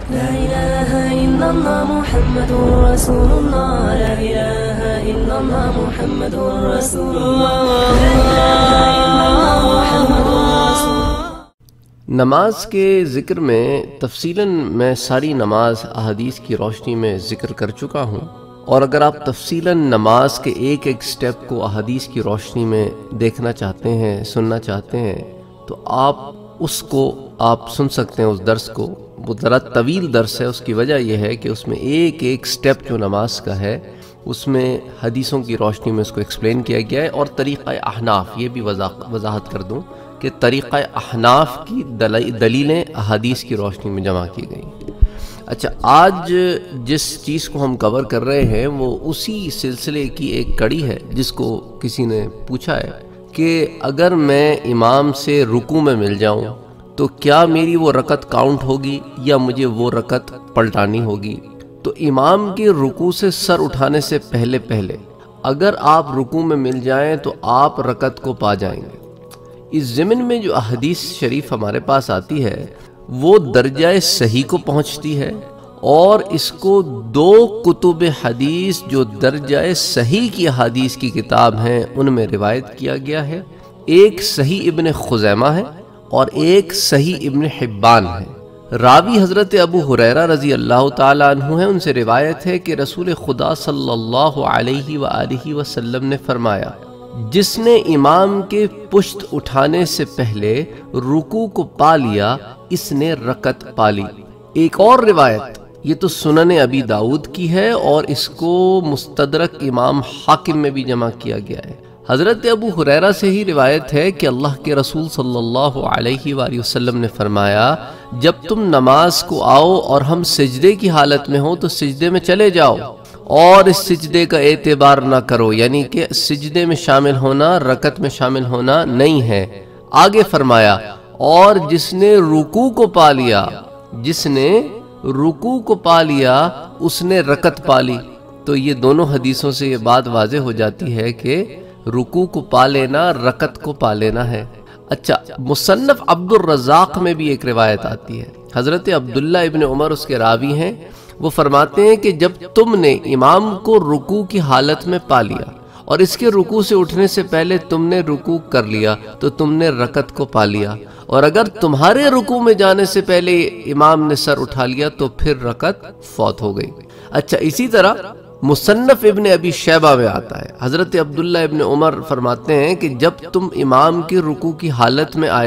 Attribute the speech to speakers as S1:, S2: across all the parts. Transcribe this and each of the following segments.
S1: لا إله إلا الله محمد رسول الله لا إله إلا الله محمد رسول الله لا إله إلا الله محمد رسول الله۔
S2: نماز کے ذکر میں تفصیلاً میں ساری نماز احادیث کی روشنی میں ذکر کر چکا ہوں، اور اگر آپ تفصیلاً نماز کے ایک ایک سٹیپ کو احادیث کی روشنی میں دیکھنا چاہتے ہیں، سننا چاہتے ہیں، تو آپ اس کو سن سکتے ہیں۔ اس درس کو، وہ ذرا طویل درس ہے، اس کی وجہ یہ ہے کہ اس میں ایک ایک سٹیپ جو نماز کا ہے اس میں حدیثوں کی روشنی میں اس کو ایکسپلین کیا گیا ہے، اور طریقہ احناف، یہ بھی وضاحت کر دوں کہ طریقہ احناف کی دلیلیں احادیث کی روشنی میں جمع کی گئی۔ اچھا، آج جس چیز کو ہم کور کر رہے ہیں وہ اسی سلسلے کی ایک کڑی ہے، جس کو کسی نے پوچھا ہے کہ اگر میں امام سے رکوع میں مل جاؤں تو کیا میری وہ رکعت کاؤنٹ ہوگی یا مجھے وہ رکعت پلٹانی ہوگی؟ تو امام کے رکوع سے سر اٹھانے سے پہلے اگر آپ رکوع میں مل جائیں تو آپ رکعت کو پا جائیں گے۔ اس ضمن میں جو احادیث شریف ہمارے پاس آتی ہے وہ درجہ صحیح کو پہنچتی ہے، اور اس کو دو کتب حدیث جو درجہ صحیح کی احادیث کی کتاب ہیں ان میں روایت کیا گیا ہے۔ ایک صحیح ابن خزیمہ ہے اور ایک صحیح ابن حبان ہے۔ راوی حضرت ابو ہریرہ رضی اللہ تعالیٰ عنہ ہیں، ان سے روایت ہے کہ رسول خدا صلی اللہ علیہ وآلہ وسلم نے فرمایا، جس نے امام کے پشت اٹھانے سے پہلے رکوع کو پا لیا اس نے رکعت پا لی۔ ایک اور روایت، یہ تو سنن ابی داؤد کی ہے اور اس کو مستدرک امام حاکم میں بھی جمع کیا گیا ہے۔ حضرت ابو ہریرہ سے ہی روایت ہے کہ اللہ کے رسول صلی اللہ علیہ وآلہ وسلم نے فرمایا، جب تم نماز کو آؤ اور ہم سجدے کی حالت میں ہوں تو سجدے میں چلے جاؤ اور اس سجدے کا اعتبار نہ کرو، یعنی کہ سجدے میں شامل ہونا رکعت میں شامل ہونا نہیں ہے۔ آگے فرمایا، اور جس نے رکوع کو پا لیا اس نے رکعت پا لی۔ تو یہ دونوں حدیثوں سے یہ بات واضح ہو جاتی ہے کہ رکوع کو پا لینا رکعت کو پا لینا ہے۔ اچھا، مصنف عبد الرزاق میں بھی ایک روایت آتی ہے، حضرت عبداللہ ابن عمر اس کے راوی ہیں، وہ فرماتے ہیں کہ جب تم نے امام کو رکوع کی حالت میں پا لیا اور اس کے رکوع سے اٹھنے سے پہلے تم نے رکوع کر لیا تو تم نے رکعت کو پا لیا، اور اگر تمہارے رکوع میں جانے سے پہلے امام نے سر اٹھا لیا تو پھر رکعت فوت ہو گئی۔ اچھا، اسی طرح مصنف ابن ابی شیبہ میں آتا ہے، حضرت عبداللہ ابن عمر فرماتے ہیں کہ جب تم امام کے رکوع کی حالت میں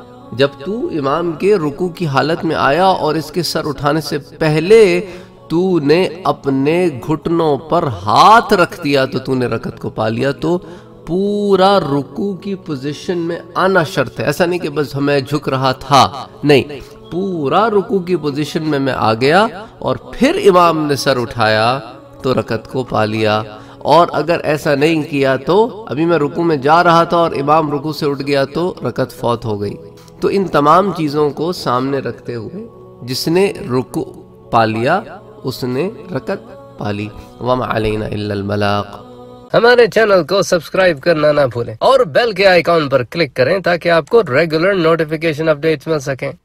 S2: آیا اور اس کے سر اٹھانے سے پہلے تو نے اپنے گھٹنوں پر ہاتھ رکھ دیا تو تو نے رکعت کو پا لیا۔ تو پورا رکوع کی پوزیشن میں آنا شرط ہے، ایسا نہیں کہ بس میں جھک رہا تھا، نہیں، پورا رکوع کی پوزیشن میں آ گیا اور پھر امام نے سر اٹھایا تو رکعت کو پا لیا۔ اور اگر ایسا نہیں کیا تو ابھی میں رکوع میں جا رہا تھا اور امام رکوع سے اٹھ گیا تو رکعت فوت ہو گئی۔ تو ان تمام چیزوں کو سامنے رکھتے ہوئے جس نے رکوع پا لیا اس نے رکعت پا لی۔ وما علینا الا البلاغ۔
S3: ہمارے چینل کو سبسکرائب کرنا نہ بھولیں اور بیل کے آئیکن پر کلک کریں تاکہ آپ کو ریگولر نوٹیفیکیشن اپڈیٹس مل سکیں۔